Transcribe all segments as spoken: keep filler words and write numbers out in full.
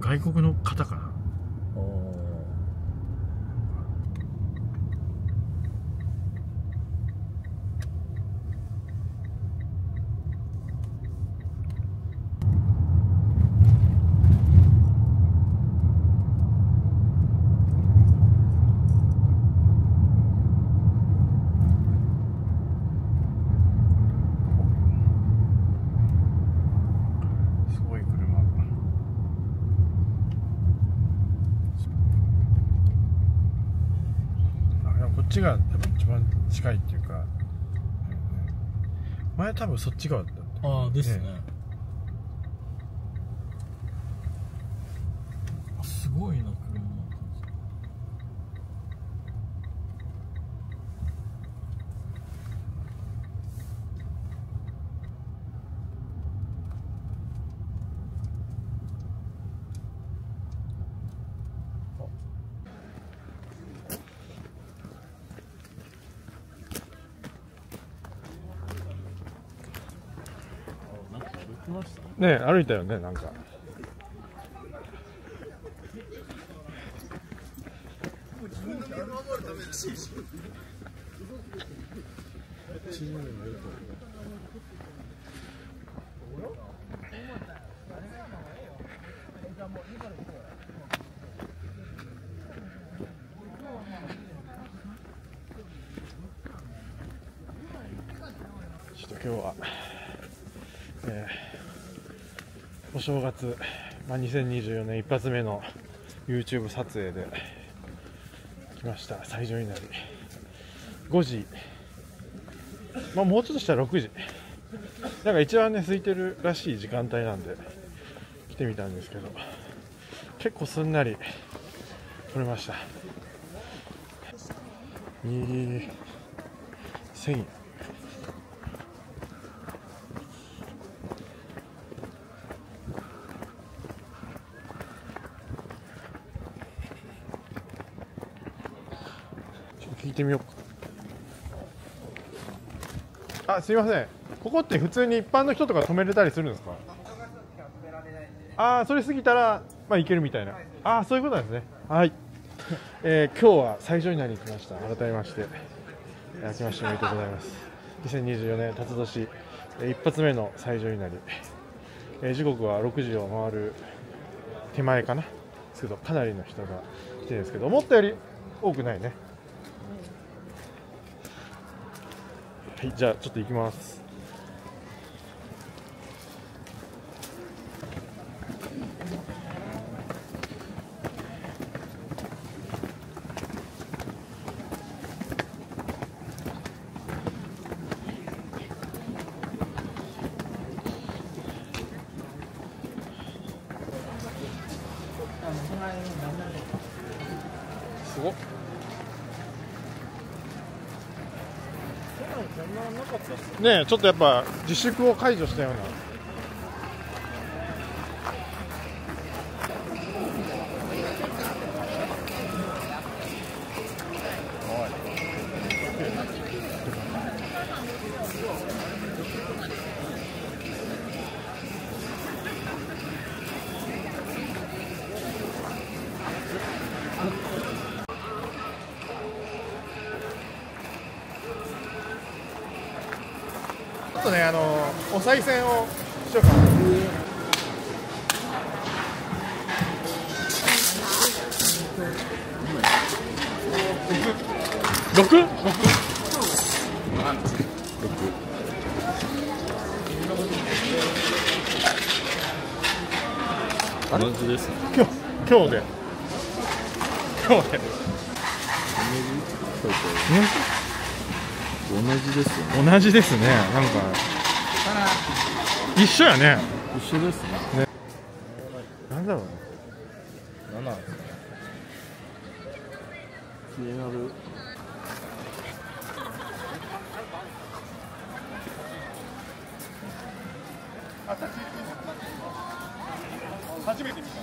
外国の方かな。こっちがやっぱ一番近いっていうか、前多分そっち側だった。 ああですね。すごいな車。 ねえ、歩いたよね、なんか。ちょっと今日は、えーお正月、まあ、にせんにじゅうよねん一発目の YouTube 撮影で来ました。最上稲荷ごじ、まあ、もうちょっとしたらろくじ、なんか一番ね空いてるらしい時間帯なんで来てみたんですけど、結構すんなり撮れました。えー、せんえん。聞いてみようか。あ、すいません。ここって普通に一般の人とか止めれたりするんですか？ああ、それ過ぎたらまあ行けるみたいな。ああ、そういうことなんですね。はい。えー、今日は最上稲荷に来ました。改めまして明けましておめでとうございます。にせんにじゅうよねん辰年一発目の最上稲荷、えー、時刻はろくじを回る手前かなですけど、かなりの人が来てるんですけど、思ったより多くないね。はい、じゃあちょっと行きます。すごっ。ねえ、ちょっとやっぱ自粛を解除したような。ちょっとね、あのお賽銭をしようかな。六？六？ 同じですね。 今日今日で今日で同じですよね。 同じですね。なんか一緒やね。 一緒ですね。 ね、なんだろうね。 なんなんですか。気になる。 初めて見た。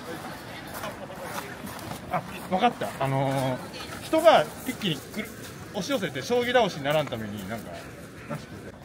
あ、分かった。あのー、人が一気に来る押し寄せて将棋倒しにならんためになんからしくて。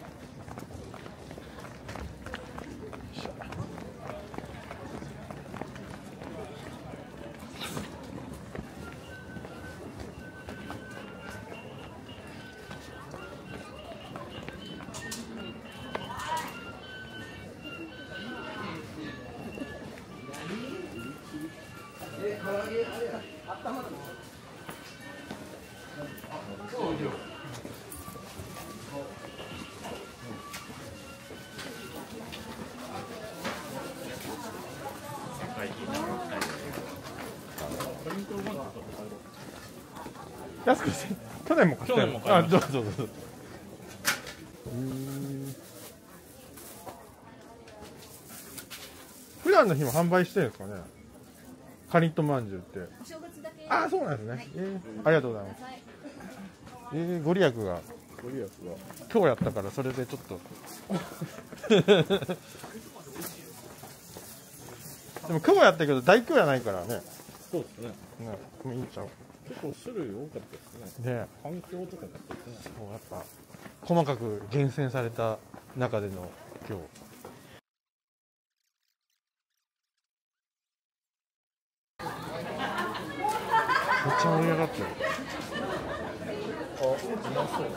安くして去年も買ったよ。あ、どうぞどうぞ。普段の日も販売してるんですかね。かりんとまんじゅうって。あ、そうなんですね。えー、ありがとうございます。えー、ご利益が。ご利益が。今日やったからそれでちょっと。でも今日やったけど大今日やないからね。 そうですね。ね、 もういいんちゃう。 結構種類多かったですね。 ね、 環境とかですね。 そうやっぱ細かく厳選された中での今日。めっちゃ盛り上がってる。 あ、うまそう。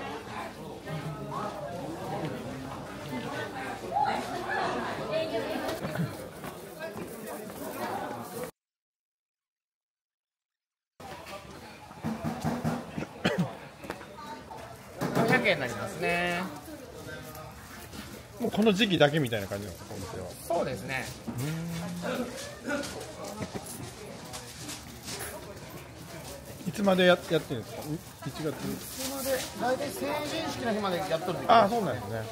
ごひゃくえんになりますね。 もうこの時期だけみたいな感じなんですか、お店は。 そうですね。 いつまでややってるんですか。いちがつ。 いつまで大体成人式の日までやっとる。 ああ、そうなんですね。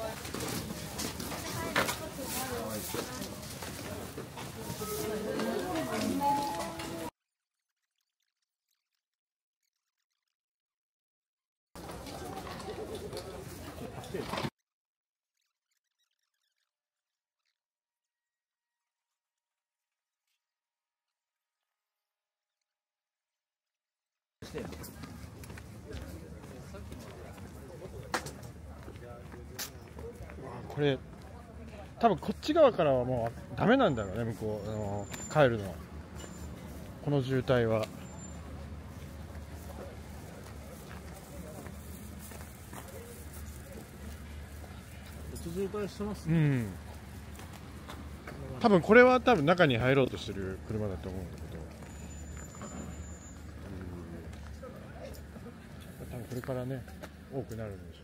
これ多分こっち側からはもうダメなんだろうね、向こうあの帰るの。この渋滞は。 渋滞してますうね。 ん。多分これは多分中に入ろうとしてる車だと思うんだけど。多分これからね多くなるんでしょう。